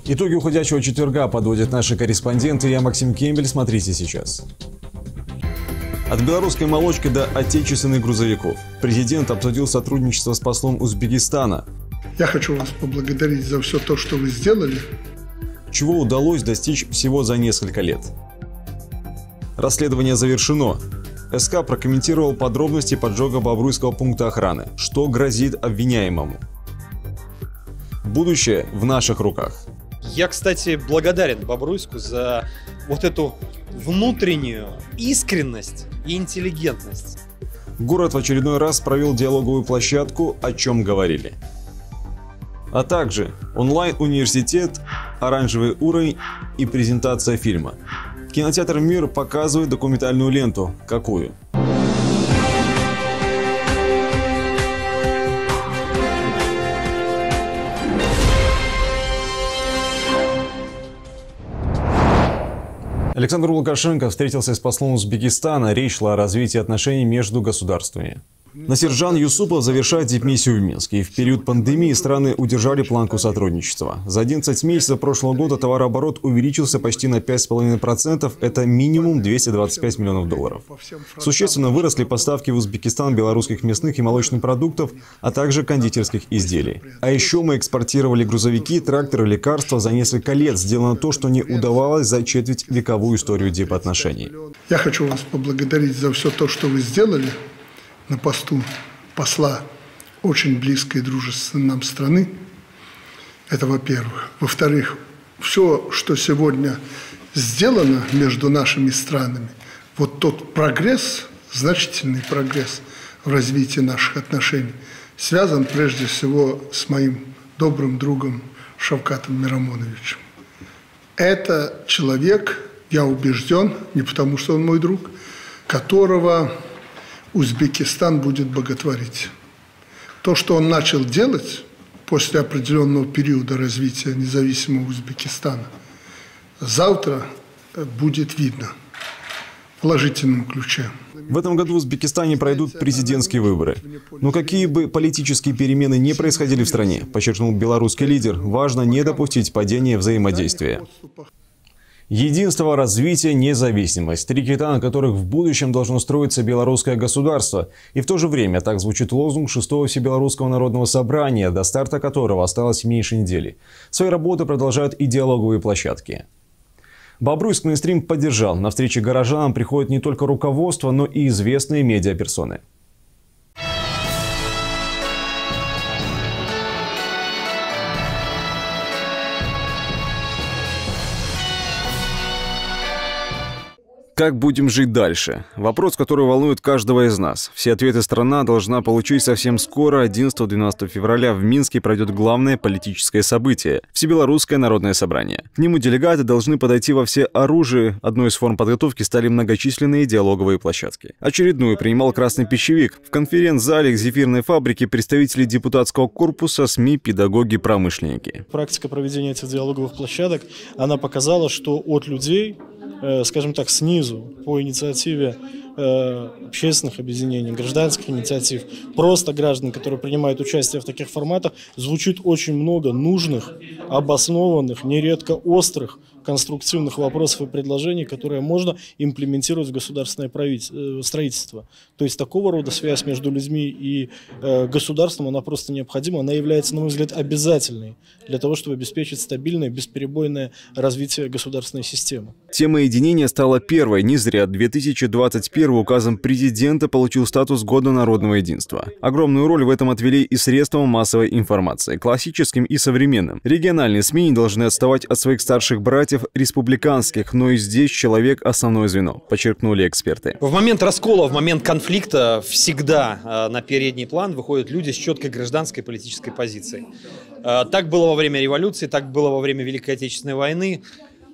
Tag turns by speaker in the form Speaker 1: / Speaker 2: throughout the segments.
Speaker 1: Итоги уходящего четверга подводят наши корреспонденты. Я Максим Кембель. Смотрите сейчас. От белорусской молочки до отечественных грузовиков. Президент обсудил сотрудничество с послом Узбекистана.
Speaker 2: Я хочу вас поблагодарить за все то, что вы сделали.
Speaker 1: Чего удалось достичь всего за несколько лет. Расследование завершено. СК прокомментировал подробности поджога Бобруйского пункта охраны. Что грозит обвиняемому? Будущее в наших руках.
Speaker 3: Я, кстати, благодарен Бобруйску за вот эту внутреннюю искренность и интеллигентность.
Speaker 1: Город в очередной раз провел диалоговую площадку, о чем говорили. А также онлайн-университет, оранжевый уровень и презентация фильма. Кинотеатр «Мир» показывает документальную ленту. Какую? Александр Лукашенко встретился с послом Узбекистана. Речь шла о развитии отношений между государствами. Насирджан Юсупов завершает дипмиссию в Минске. И в период пандемии страны удержали планку сотрудничества. За 11 месяцев прошлого года товарооборот увеличился почти на 5,5%. Это минимум 225 миллионов долларов. Существенно выросли поставки в Узбекистан белорусских мясных и молочных продуктов, а также кондитерских изделий. А еще мы экспортировали грузовики, тракторы, лекарства. За несколько лет сделано то, что не удавалось за четвертьвековую историю дипотношений.
Speaker 2: Я хочу вас поблагодарить за все то, что вы сделали на посту посла очень близкой и дружественной нам страны. Это во-первых. Во-вторых, все, что сегодня сделано между нашими странами, вот тот прогресс, значительный прогресс в развитии наших отношений, связан прежде всего с моим добрым другом Шавкатом Мирамоновичем. Это человек, я убежден, не потому что он мой друг, которого Узбекистан будет боготворить. То, что он начал делать после определенного периода развития независимого Узбекистана, завтра будет видно в положительном ключе.
Speaker 1: В этом году в Узбекистане пройдут президентские выборы. Но какие бы политические перемены не происходили в стране, подчеркнул белорусский лидер, важно не допустить падения взаимодействия. Единство, развитие, независимость. Три кита, на которых в будущем должно строиться белорусское государство. И в то же время так звучит лозунг 6-го Всебелорусского народного собрания, до старта которого осталось меньше недели. Свои работы продолжают и диалоговые площадки. Бобруйск мейнстрим поддержал. На встрече горожанам приходит не только руководство, но и известные медиаперсоны. Как будем жить дальше? Вопрос, который волнует каждого из нас. Все ответы страна должна получить совсем скоро. 11-12 февраля в Минске пройдет главное политическое событие – Всебелорусское народное собрание. К нему делегаты должны подойти во всеоружии. Одной из форм подготовки стали многочисленные диалоговые площадки. Очередную принимал «Красный пищевик». В конференц-зале к зефирной фабрике представители депутатского корпуса, СМИ, педагоги, промышленники.
Speaker 4: Практика проведения этих диалоговых площадок, она показала, что от людей, скажем так, снизу, по инициативе общественных объединений, гражданских инициатив, просто граждан, которые принимают участие в таких форматах, звучит очень много нужных, обоснованных, нередко острых, конструктивных вопросов и предложений, которые можно имплементировать в государственное строительство. То есть такого рода связь между людьми и государством, она просто необходима, она является, на мой взгляд, обязательной для того, чтобы обеспечить стабильное, бесперебойное развитие государственной системы.
Speaker 1: Тема единения стала первой. Не зря 2021 указом президента получил статус Года народного единства. Огромную роль в этом отвели и средства массовой информации, классическим и современным. Региональные СМИ не должны отставать от своих старших братьев республиканских, но и здесь человек – основное звено, подчеркнули эксперты.
Speaker 3: В момент раскола, в момент конфликта всегда на передний план выходят люди с четкой гражданской политической позицией. Так было во время революции, так было во время Великой Отечественной войны.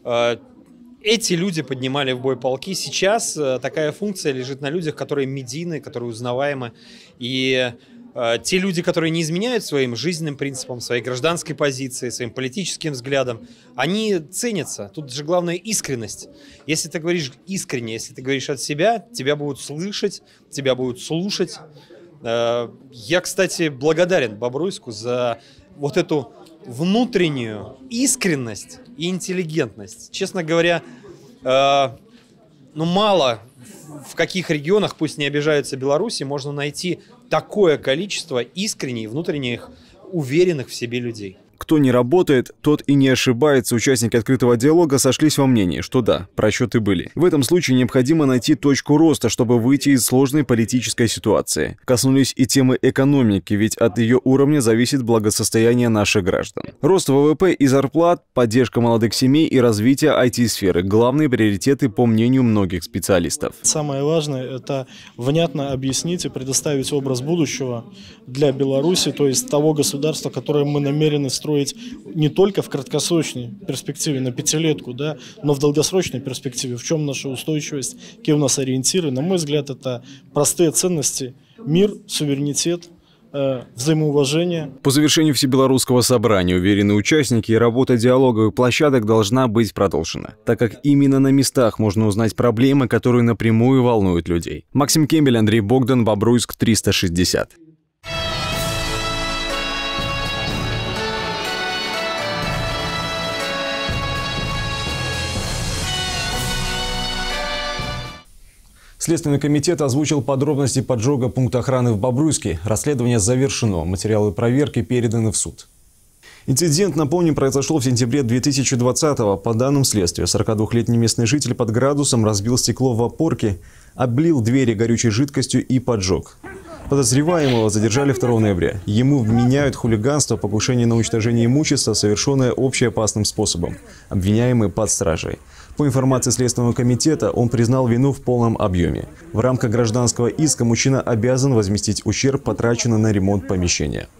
Speaker 3: Эти люди поднимали в бой полки. Сейчас такая функция лежит на людях, которые медийны, которые узнаваемы. И те люди, которые не изменяют своим жизненным принципам, своей гражданской позиции, своим политическим взглядам, они ценятся. Тут же главное искренность. Если ты говоришь искренне, если ты говоришь от себя, тебя будут слышать, тебя будут слушать. Я, кстати, благодарен Бобруйску за вот эту внутреннюю искренность и интеллигентность. Честно говоря, мало в каких регионах, пусть не обижаются Беларуси, можно найти такое количество искренних, внутренних, уверенных в себе людей.
Speaker 1: Кто не работает, тот и не ошибается. Участники открытого диалога сошлись во мнении, что да, просчеты были. В этом случае необходимо найти точку роста, чтобы выйти из сложной политической ситуации. Коснулись и темы экономики, ведь от ее уровня зависит благосостояние наших граждан. Рост ВВП и зарплат, поддержка молодых семей и развитие IT-сферы – главные приоритеты, по мнению многих специалистов.
Speaker 4: Самое важное – это внятно объяснить и предоставить образ будущего для Беларуси, то есть того государства, которое мы намерены строить не только в краткосрочной перспективе, на пятилетку, да, но в долгосрочной перспективе. В чем наша устойчивость, какие у нас ориентиры? На мой взгляд, это простые ценности: мир, суверенитет, взаимоуважение.
Speaker 1: По завершению Всебелорусского собрания уверены участники, и работа диалоговых площадок должна быть продолжена, так как именно на местах можно узнать проблемы, которые напрямую волнуют людей. Максим Кембель, Андрей Богдан, Бобруйск, 360. Следственный комитет озвучил подробности поджога пункта охраны в Бобруйске. Расследование завершено. Материалы проверки переданы в суд. Инцидент, напомним, произошел в сентябре 2020-го. По данным следствия, 42-летний местный житель под градусом разбил стекло в опорке, облил двери горючей жидкостью и поджег. Подозреваемого задержали 2 ноября. Ему вменяют хулиганство, покушение на уничтожение имущества, совершенное общеопасным способом. Обвиняемый под стражей. По информации Следственного комитета, он признал вину в полном объеме. В рамках гражданского иска мужчина обязан возместить ущерб, потраченный на ремонт помещения.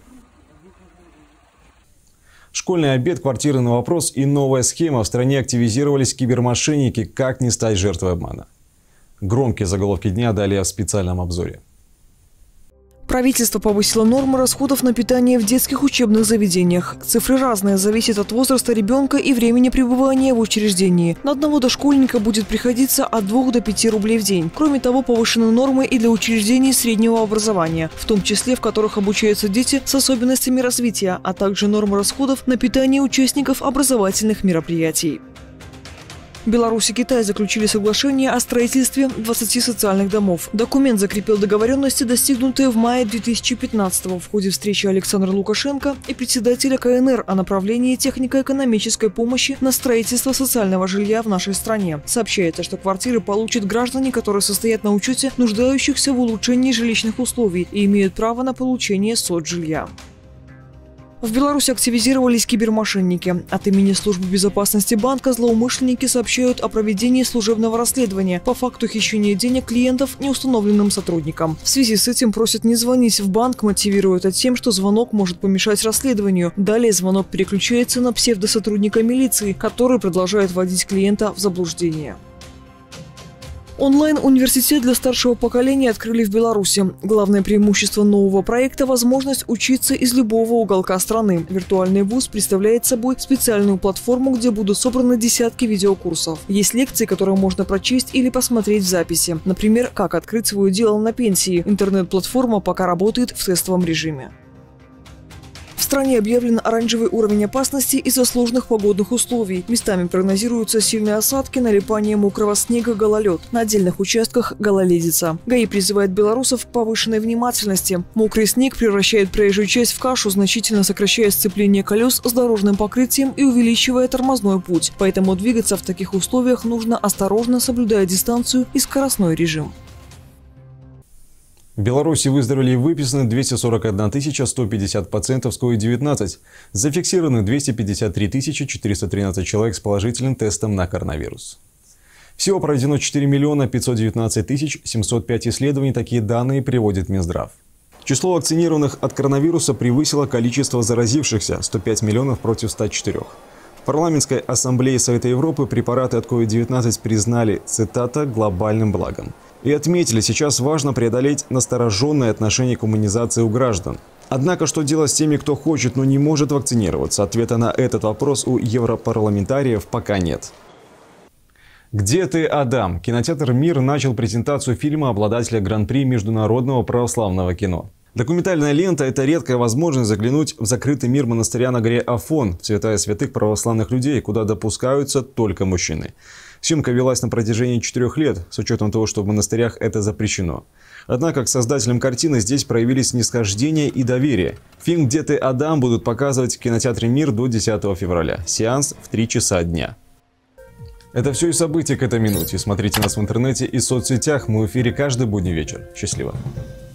Speaker 1: Школьный обед, квартиры на вопрос и новая схема. В стране активизировались кибермошенники. Как не стать жертвой обмана? Громкие заголовки дня далее в специальном обзоре.
Speaker 5: Правительство повысило нормы расходов на питание в детских учебных заведениях. Цифры разные, зависят от возраста ребенка и времени пребывания в учреждении. На одного дошкольника будет приходиться от 2 до 5 рублей в день. Кроме того, повышены нормы и для учреждений среднего образования, в том числе в которых обучаются дети с особенностями развития, а также нормы расходов на питание участников образовательных мероприятий. Беларусь и Китай заключили соглашение о строительстве 20 социальных домов. Документ закрепил договоренности, достигнутые в мае 2015-го в ходе встречи Александра Лукашенко и председателя КНР о направлении технико-экономической помощи на строительство социального жилья в нашей стране. Сообщается, что квартиры получат граждане, которые состоят на учете нуждающихся в улучшении жилищных условий и имеют право на получение соцжилья. В Беларуси активизировались кибермошенники. От имени Службы безопасности банка злоумышленники сообщают о проведении служебного расследования по факту хищения денег клиентов неустановленным сотрудникам. В связи с этим просят не звонить в банк, мотивируют тем, что звонок может помешать расследованию. Далее звонок переключается на псевдосотрудника милиции, который продолжает вводить клиента в заблуждение. Онлайн-университет для старшего поколения открыли в Беларуси. Главное преимущество нового проекта – возможность учиться из любого уголка страны. Виртуальный вуз представляет собой специальную платформу, где будут собраны десятки видеокурсов. Есть лекции, которые можно прочесть или посмотреть в записи. Например, как открыть свое дело на пенсии. Интернет-платформа пока работает в тестовом режиме. В стране объявлен оранжевый уровень опасности из-за сложных погодных условий. Местами прогнозируются сильные осадки, налипание мокрого снега, гололед. На отдельных участках гололедица. ГАИ призывает белорусов к повышенной внимательности. Мокрый снег превращает проезжую часть в кашу, значительно сокращая сцепление колес с дорожным покрытием и увеличивая тормозной путь. Поэтому двигаться в таких условиях нужно осторожно, соблюдая дистанцию и скоростной режим.
Speaker 1: В Беларуси выздоровели и выписаны 241 150 пациентов с COVID-19. Зафиксированы 253 413 человек с положительным тестом на коронавирус. Всего проведено 4 519 705 исследований. Такие данные приводит Минздрав. Число вакцинированных от коронавируса превысило количество заразившихся – 105 миллионов против 104. В парламентской ассамблее Совета Европы препараты от COVID-19 признали, цитата, глобальным благом. И отметили, сейчас важно преодолеть настороженное отношение к иммунизации у граждан. Однако, что делать с теми, кто хочет, но не может вакцинироваться? Ответа на этот вопрос у европарламентариев пока нет. «Где ты, Адам?» Кинотеатр «Мир» начал презентацию фильма обладателя Гран-при Международного православного кино. Документальная лента – это редкая возможность заглянуть в закрытый мир монастыря на горе Афон, в святая святых православных людей, куда допускаются только мужчины. Съемка велась на протяжении 4 лет, с учетом того, что в монастырях это запрещено. Однако к создателям картины здесь проявились снисхождение и доверие. Фильм «Где ты, Адам» будут показывать в кинотеатре «Мир» до 10 февраля. Сеанс в 3 часа дня. Это все и события к этой минуте. Смотрите нас в интернете и соцсетях. Мы в эфире каждый будний вечер. Счастливо.